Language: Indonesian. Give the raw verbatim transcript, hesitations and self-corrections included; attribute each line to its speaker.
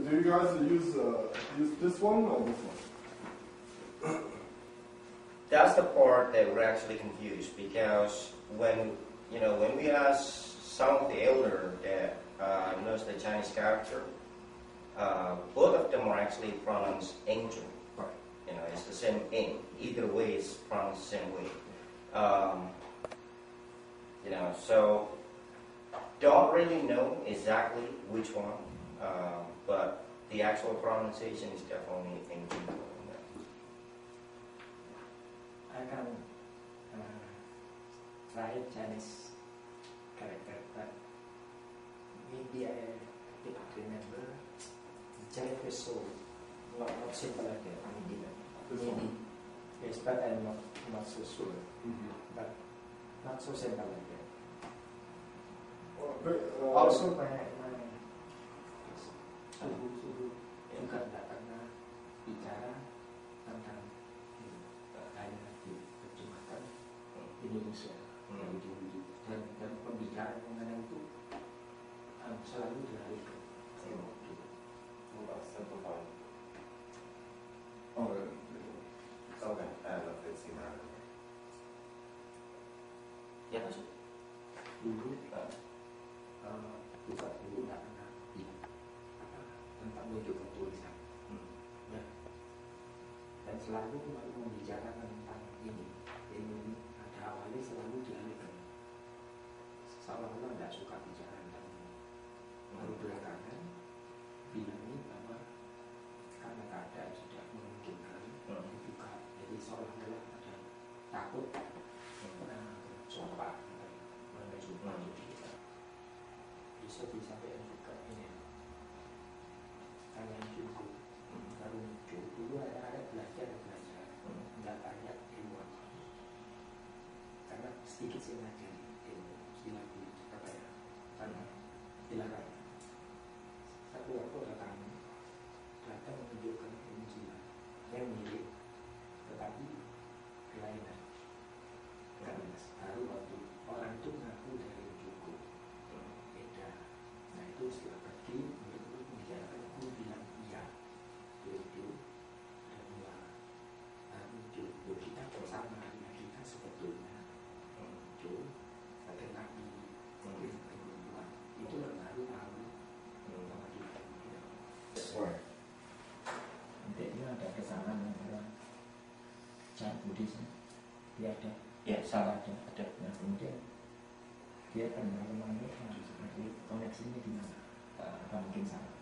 Speaker 1: do you guys use uh, use this one or this one?
Speaker 2: That's the part that we're actually confused, because when you know when we ask some of the elder that uh, knows the Chinese character, uh, both of them are actually pronounced Eng Chun.
Speaker 1: Right.
Speaker 2: You know, it's the same Eng. Either way is pronounced the same way. Um, you know, so don't really know exactly which one, uh, but the actual pronunciation is definitely Eng Chun Kun.
Speaker 3: I can uh, try Chinese character, but maybe I think remember Chinese so not not simple like that. Maybe maybe yes, but I'm not not so sure.
Speaker 1: Mm-hmm.
Speaker 3: But not so simple like that.
Speaker 1: Well, but, uh,
Speaker 3: Also my my suhu suhu juga tidak pernah bicara tentang hanya diterjemahkan Indonesia dari dulu, dan dan pembicaraan mengenai itu um, selalu dialihkan.
Speaker 1: Oh, yeah.
Speaker 4: Okay, I don't know if it's seen that.
Speaker 2: Ya masuk.
Speaker 3: Dulu uh, bukan dulu tidak pernah bilang apa tentang menunjukkan tulisan.
Speaker 2: Hmm.
Speaker 3: Ya. Dan selalu lalu membicarakan tentang ini, ini ada awalnya selalu dialihkan. Seolah-olah tidak suka bicara tentang ini. Lalu belakangan bilangnya bahwa karena keadaan sudah memungkinkan
Speaker 2: Hmm.
Speaker 3: dibuka, jadi seolah-olah ada takut nah, sumpah menuju maju kita. Bisa disampaikan juga ini kalian juga baru muncul dulu ada belajar belajar nggak banyak ilmuwan karena sedikit sih ngajari ilmu istilah apa ya karena silakan satu waktu datang datang menunjukkan ilmu silat yang mirip tetapi kelainan karena baru waktu orang itu mengaku dari Joko beda. Nah itu setelah pergi mereka membicarakan, aku bilang iya itu dan mulai muncul bahwa kita bersama dengan kita sebetulnya muncul tetapi mungkin perempuan itu baru tahu sama kita. Intinya ada kesamaan antara cara Buddhis, dia ada,
Speaker 2: Ya,
Speaker 3: salah
Speaker 2: sama.
Speaker 3: ada, ada. Nah kemudian dia akan mengalami koneksinya di mana? Apa mungkin salah?